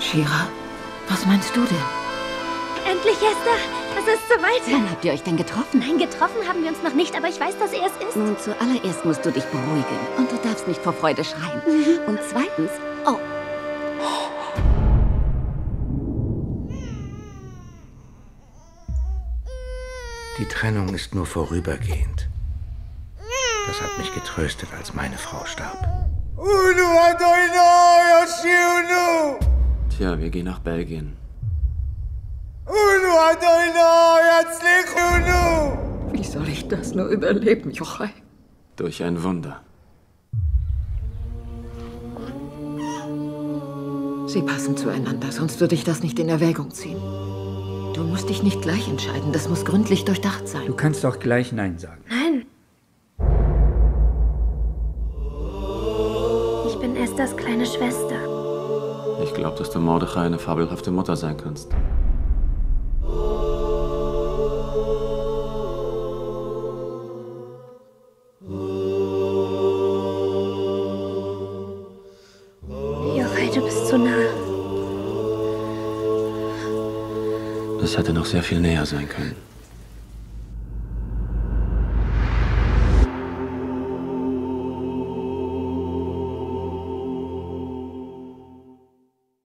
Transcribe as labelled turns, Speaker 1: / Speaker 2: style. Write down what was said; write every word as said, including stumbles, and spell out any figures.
Speaker 1: Shira, was meinst du denn?
Speaker 2: Endlich, Esther! Es ist soweit!
Speaker 1: Wann habt ihr euch denn getroffen?
Speaker 2: Nein, getroffen haben wir uns noch nicht, aber ich weiß, dass er es ist.
Speaker 1: Nun, zuallererst musst du dich beruhigen. Und du darfst nicht vor Freude schreien. Mhm. Und zweitens... Oh.
Speaker 3: Die Trennung ist nur vorübergehend. Das hat mich getröstet, als meine Frau starb.
Speaker 4: Tja, wir gehen nach Belgien.
Speaker 1: Wie soll ich das nur überleben, Yochai?
Speaker 4: Durch ein Wunder.
Speaker 1: Sie passen zueinander, sonst würde ich das nicht in Erwägung ziehen. Du musst dich nicht gleich entscheiden, das muss gründlich durchdacht sein.
Speaker 5: Du kannst doch gleich Nein sagen.
Speaker 2: Nein. Ich bin Esthers kleine Schwester.
Speaker 4: Ich glaube, dass du Mordechai eine fabelhafte Mutter sein kannst.
Speaker 2: Yochai, du bist zu nah.
Speaker 4: Das hätte noch sehr viel näher sein können.